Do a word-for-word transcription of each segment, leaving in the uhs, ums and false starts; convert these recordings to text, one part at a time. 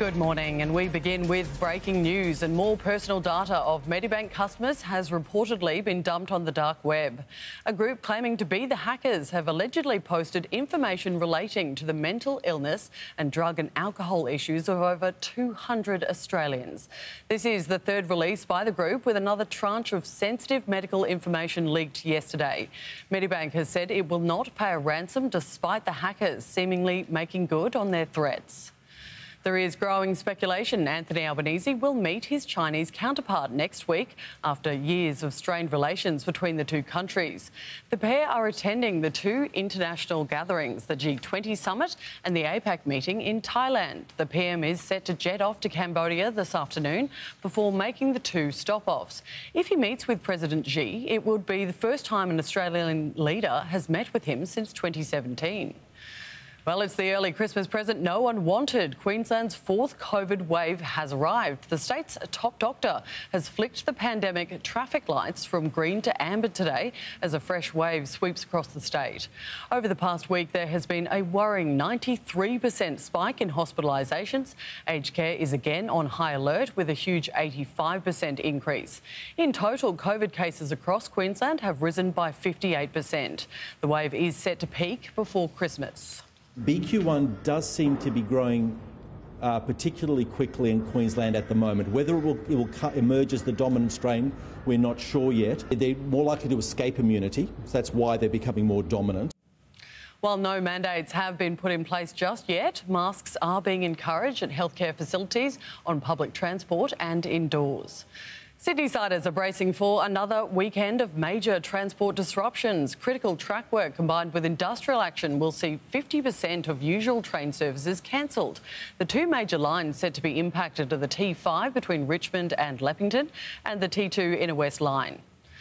Good morning, and we begin with breaking news. And more personal data of Medibank customers has reportedly been dumped on the dark web. A group claiming to be the hackers have allegedly posted information relating to the mental illness and drug and alcohol issues of over two hundred Australians. This is the third release by the group, with another tranche of sensitive medical information leaked yesterday. Medibank has said it will not pay a ransom despite the hackers seemingly making good on their threats. There is growing speculation Anthony Albanese will meet his Chinese counterpart next week after years of strained relations between the two countries. The pair are attending the two international gatherings, the G twenty summit and the APEC meeting in Thailand. The P M is set to jet off to Cambodia this afternoon before making the two stop-offs. If he meets with President Xi, it would be the first time an Australian leader has met with him since twenty seventeen. Well, it's the early Christmas present no one wanted. Queensland's fourth COVID wave has arrived. The state's top doctor has flicked the pandemic traffic lights from green to amber today as a fresh wave sweeps across the state. Over the past week, there has been a worrying ninety-three percent spike in hospitalisations. Aged care is again on high alert with a huge eighty-five percent increase. In total, COVID cases across Queensland have risen by fifty-eight percent. The wave is set to peak before Christmas. B Q one does seem to be growing uh, particularly quickly in Queensland at the moment. Whether it will, it will emerge as the dominant strain, we're not sure yet. They're more likely to escape immunity, so that's why they're becoming more dominant. While no mandates have been put in place just yet, masks are being encouraged at healthcare facilities, on public transport and indoors. Sydneysiders are bracing for another weekend of major transport disruptions. Critical track work combined with industrial action will see fifty percent of usual train services cancelled. The two major lines set to be impacted are the T five between Richmond and Leppington and the T two Inner West line.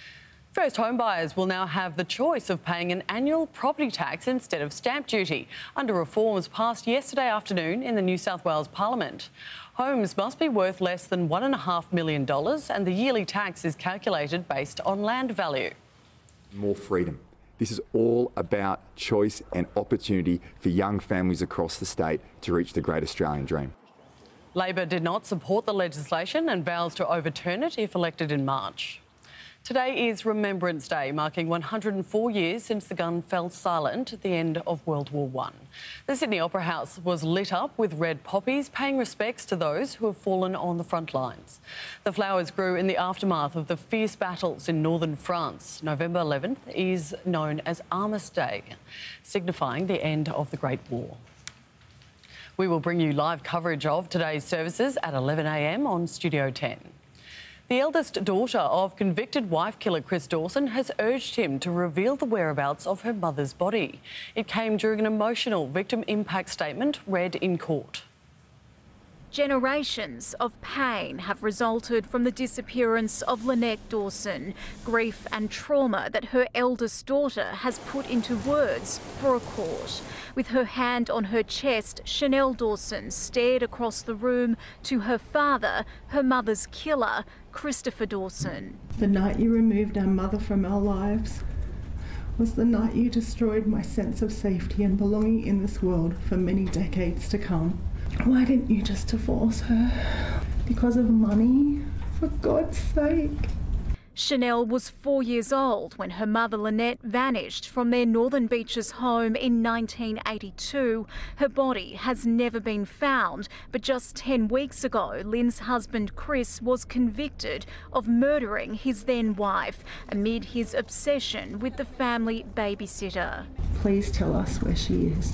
First homebuyers will now have the choice of paying an annual property tax instead of stamp duty under reforms passed yesterday afternoon in the New South Wales Parliament. Homes must be worth less than one point five million dollars and the yearly tax is calculated based on land value. More freedom. This is all about choice and opportunity for young families across the state to reach the great Australian dream. Labor did not support the legislation and vows to overturn it if elected in March. Today is Remembrance Day, marking one hundred four years since the gun fell silent at the end of World War One. The Sydney Opera House was lit up with red poppies, paying respects to those who have fallen on the front lines. The flowers grew in the aftermath of the fierce battles in northern France. November eleventh is known as Armistice Day, signifying the end of the Great War. We will bring you live coverage of today's services at eleven a m on Studio ten. The eldest daughter of convicted wife killer Chris Dawson has urged him to reveal the whereabouts of her mother's body. It came during an emotional victim impact statement read in court. Generations of pain have resulted from the disappearance of Lynette Dawson. Grief and trauma that her eldest daughter has put into words for a court. With her hand on her chest, Chanel Dawson stared across the room to her father, her mother's killer, Christopher Dawson. The night you removed our mother from our lives was the night you destroyed my sense of safety and belonging in this world for many decades to come. Why didn't you just divorce her? Because of money? For God's sake. Chanel was four years old when her mother Lynette vanished from their Northern Beaches home in nineteen eighty-two. Her body has never been found, but just ten weeks ago, Lynn's husband Chris was convicted of murdering his then wife amid his obsession with the family babysitter. Please tell us where she is.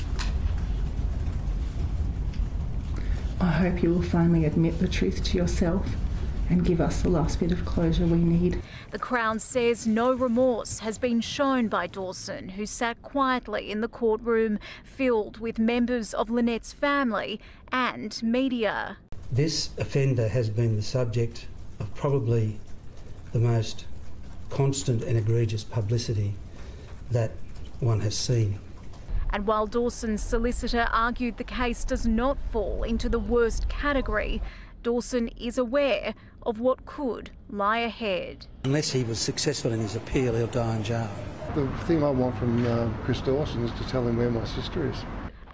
I hope you will finally admit the truth to yourself and give us the last bit of closure we need. The Crown says no remorse has been shown by Dawson, who sat quietly in the courtroom filled with members of Lynette's family and media. This offender has been the subject of probably the most constant and egregious publicity that one has seen. And while Dawson's solicitor argued the case does not fall into the worst category, Dawson is aware of what could lie ahead. Unless he was successful in his appeal, he'll die in jail. The thing I want from uh, Chris Dawson is to tell him where my sister is.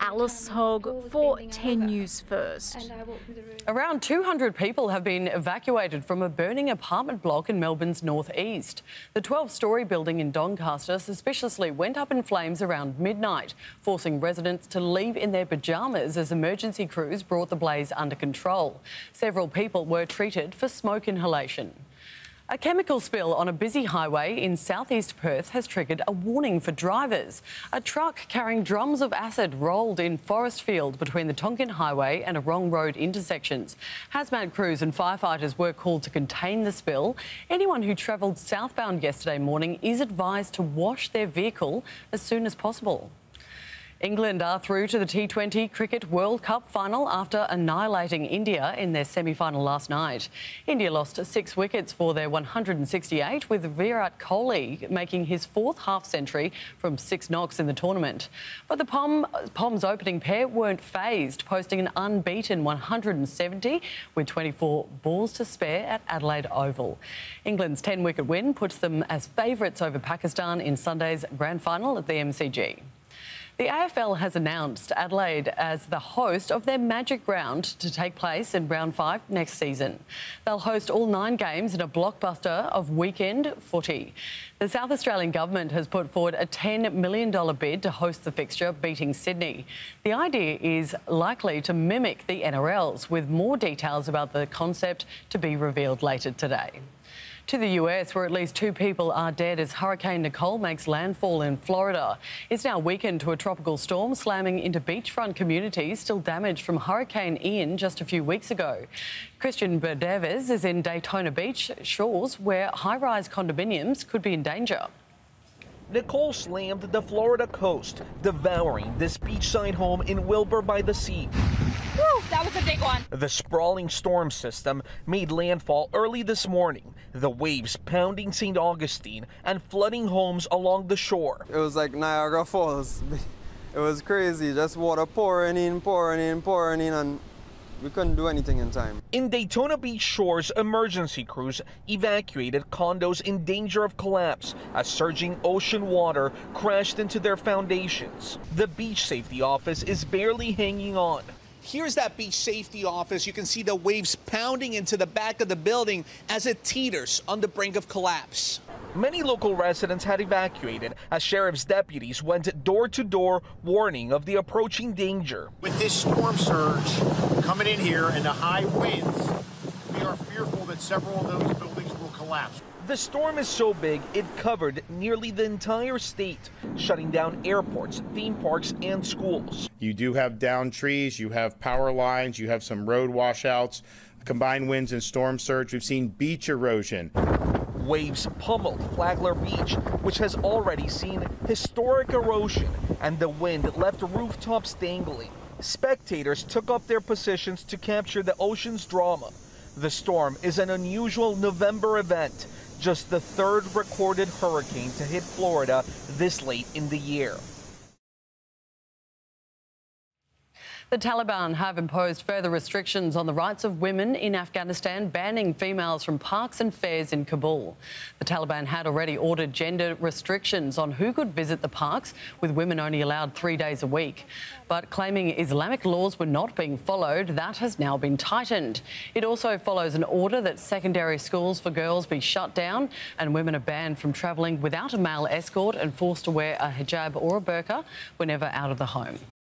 Alice Hogg for ten News First. Around two hundred people have been evacuated from a burning apartment block in Melbourne's northeast. The twelve-storey building in Doncaster suspiciously went up in flames around midnight, forcing residents to leave in their pyjamas as emergency crews brought the blaze under control. Several people were treated for smoke inhalation. A chemical spill on a busy highway in southeast Perth has triggered a warning for drivers. A truck carrying drums of acid rolled in Forestfield between the Tonkin Highway and Wrong Road intersections. Hazmat crews and firefighters were called to contain the spill. Anyone who travelled southbound yesterday morning is advised to wash their vehicle as soon as possible. England are through to the T twenty Cricket World Cup final after annihilating India in their semi-final last night. India lost six wickets for their one hundred sixty-eight, with Virat Kohli making his fourth half-century from six knocks in the tournament. But the Pom, Pom's opening pair weren't phased, posting an unbeaten one hundred seventy with twenty-four balls to spare at Adelaide Oval. England's ten-wicket win puts them as favourites over Pakistan in Sunday's grand final at the M C G. The A F L has announced Adelaide as the host of their Magic Round to take place in Round five next season. They'll host all nine games in a blockbuster of weekend footy. The South Australian government has put forward a ten million dollars bid to host the fixture, beating Sydney. The idea is likely to mimic the N R L's, with more details about the concept to be revealed later today. To the U S, where at least two people are dead as Hurricane Nicole makes landfall in Florida. It's now weakened to a tropical storm, slamming into beachfront communities still damaged from Hurricane Ian just a few weeks ago. Christian Berdeves is in Daytona Beach shores, where high-rise condominiums could be in danger. Nicole slammed the Florida coast, devouring this beachside home in Wilbur by the Sea. Woo, that was a big one. The sprawling storm system made landfall early this morning, the waves pounding Saint Augustine and flooding homes along the shore. It was like Niagara Falls. It was crazy, just water pouring in, pouring in, pouring in, and we couldn't do anything in time. In Daytona Beach shores, emergency crews evacuated condos in danger of collapse as surging ocean water crashed into their foundations. The beach safety office is barely hanging on. Here's that beach safety office. You can see the waves pounding into the back of the building as it teeters on the brink of collapse. Many local residents had evacuated as sheriff's deputies went door to door warning of the approaching danger. With this storm surge coming in here and the high winds, we are fearful that several of those buildings will collapse. The storm is so big it covered nearly the entire state, shutting down airports, theme parks, and schools. You do have downed trees, you have power lines, you have some road washouts, combined winds and storm surge. We've seen beach erosion. Waves pummeled Flagler Beach, which has already seen historic erosion, and the wind left rooftops dangling. Spectators took up their positions to capture the ocean's drama. The storm is an unusual November event, just the third recorded hurricane to hit Florida this late in the year. The Taliban have imposed further restrictions on the rights of women in Afghanistan, banning females from parks and fairs in Kabul. The Taliban had already ordered gender restrictions on who could visit the parks, with women only allowed three days a week. But claiming Islamic laws were not being followed, that has now been tightened. It also follows an order that secondary schools for girls be shut down and women are banned from travelling without a male escort and forced to wear a hijab or a burqa whenever out of the home.